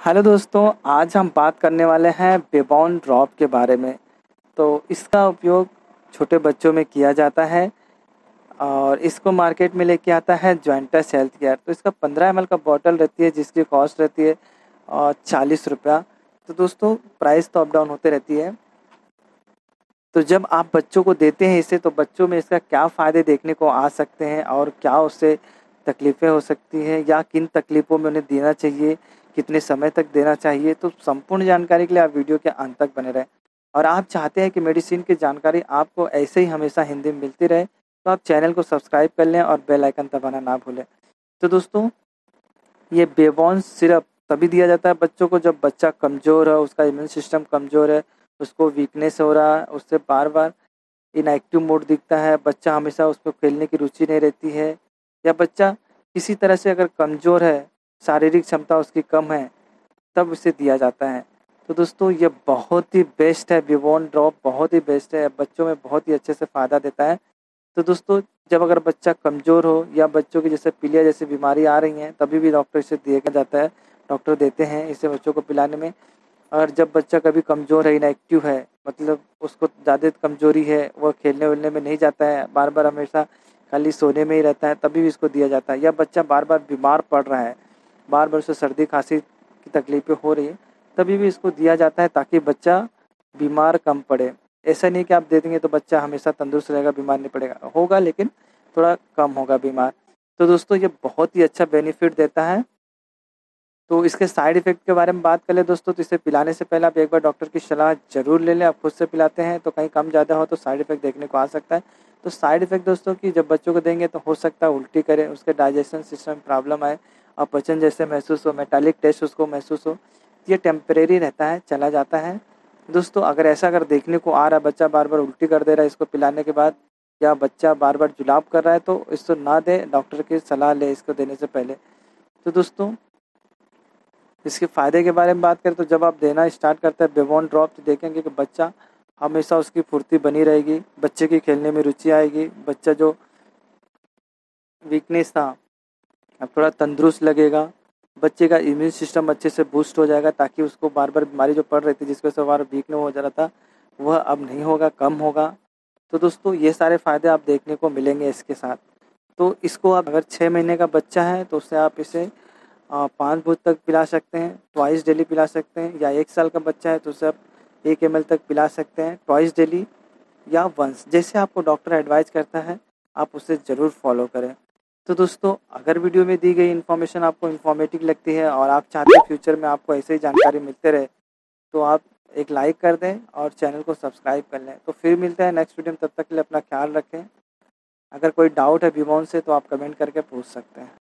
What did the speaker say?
Hello दोस्तों, आज हम बात करने वाले हैं बेबॉन ड्रॉप के बारे में। तो इसका उपयोग छोटे बच्चों में किया जाता है और इसको मार्केट में लेके आता है जॉइंटस हेल्थ केयर। तो इसका 15 ml का बॉटल रहती है जिसकी कॉस्ट रहती है 40 रुपया। तो दोस्तों प्राइस तो अप डाउन होते रहती है। तो जब आप बच्चों को देते हैं इसे, तो बच्चों में इसका क्या फ़ायदे देखने को आ सकते हैं और क्या उससे तकलीफ़ें हो सकती हैं या किन तकलीफ़ों में उन्हें देना चाहिए, कितने समय तक देना चाहिए। तो संपूर्ण जानकारी के लिए आप वीडियो के अंत तक बने रहें। और आप चाहते हैं कि मेडिसिन की जानकारी आपको ऐसे ही हमेशा हिंदी में मिलती रहे, तो आप चैनल को सब्सक्राइब कर लें और बेल आइकन दबाना ना भूलें। तो दोस्तों, ये बेबॉन सिरप तभी दिया जाता है बच्चों को जब बच्चा कमज़ोर है, उसका इम्यून सिस्टम कमज़ोर है, उसको वीकनेस हो रहा है, उससे बार-बार इनएक्टिव मोड दिखता है, बच्चा हमेशा उसको खेलने की रुचि नहीं रहती है, या बच्चा किसी तरह से अगर कमज़ोर है, शारीरिक क्षमता उसकी कम है, तब उसे दिया जाता है। तो दोस्तों ये बहुत ही बेस्ट है, बेबॉन ड्रॉप बहुत ही बेस्ट है, बच्चों में बहुत ही अच्छे से फ़ायदा देता है। तो दोस्तों जब अगर बच्चा कमज़ोर हो या बच्चों की जैसे पीलिया जैसी बीमारी आ रही हैं, तभी भी डॉक्टर इसे दिया जाता है, डॉक्टर देते हैं इसे बच्चों को पिलाने में। और जब बच्चा कभी कमज़ोर है, इनएक्टिव है, मतलब उसको ज़्यादा कमज़ोरी है, वो खेलने-वेलने में नहीं जाता है, बार-बार हमेशा खाली सोने में ही रहता है, तभी भी इसको दिया जाता है। या बच्चा बार-बार बीमार पड़ रहा है, बार-बार उसे सर्दी-खाँसी की तकलीफ़ें हो रही हैं, तभी भी इसको दिया जाता है ताकि बच्चा बीमार कम पड़े। ऐसा नहीं कि आप दे देंगे तो बच्चा हमेशा तंदुरुस्त रहेगा, बीमार नहीं पड़ेगा, होगा लेकिन थोड़ा कम होगा बीमार। तो दोस्तों ये बहुत ही अच्छा बेनिफिट देता है। तो इसके साइड इफ़ेक्ट के बारे में बात कर लें दोस्तों, तो इसे पिलाने से पहले आप एक बार डॉक्टर की सलाह ज़रूर ले लें। आप खुद से पिलाते हैं तो कहीं कम ज़्यादा हो तो साइड इफ़ेक्ट देखने को आ सकता है। तो साइड इफ़ेक्ट दोस्तों कि जब बच्चों को देंगे तो हो सकता है उल्टी करें, उसके डाइजेशन सिस्टम में प्रॉब्लम आए, अपचन जैसे महसूस हो, मेटालिक टेस्ट उसको महसूस हो। ये टेम्परेरी रहता है, चला जाता है। दोस्तों अगर देखने को आ रहा है, बच्चा बार-बार उल्टी कर दे रहा है इसको पिलाने के बाद, या बच्चा बार-बार जुलाब कर रहा है, तो इसको ना दें, डॉक्टर की सलाह लें इसको देने से पहले। तो दोस्तों इसके फ़ायदे के बारे में बात करें तो जब आप देना स्टार्ट करते हैं बेबॉन ड्रॉप, तो देखेंगे कि बच्चा हमेशा उसकी फुर्ती बनी रहेगी, बच्चे की खेलने में रुचि आएगी, बच्चा जो वीकनेस था अब थोड़ा तंदुरुस्त लगेगा, बच्चे का इम्यून सिस्टम अच्छे से बूस्ट हो जाएगा ताकि उसको बार-बार बीमारी जो पड़ रही थी जिसकी वजह से बार वीक हो जा रहा था, वह अब नहीं होगा, कम होगा। तो दोस्तों ये सारे फ़ायदे आप देखने को मिलेंगे इसके साथ। तो इसको आप अगर 6 महीने का बच्चा है तो उससे आप इसे 5 बूँद तक पिला सकते हैं, ट्वाइस डेली पिला सकते हैं, या 1 साल का बच्चा है तो उसे आप 1 ml तक पिला सकते हैं ट्वाइस डेली या वंस। जैसे आपको डॉक्टर एडवाइस करता है, आप उसे ज़रूर फॉलो करें। तो दोस्तों अगर वीडियो में दी गई इन्फॉर्मेशन आपको इन्फॉर्मेटिव लगती है और आप चाहते हैं फ्यूचर में आपको ऐसे ही जानकारी मिलते रहे, तो आप एक लाइक कर दें और चैनल को सब्सक्राइब कर लें। तो फिर मिलते हैं नेक्स्ट वीडियो में, तब तक के लिए अपना ख्याल रखें। अगर कोई डाउट है वीवॉन से तो आप कमेंट करके पूछ सकते हैं।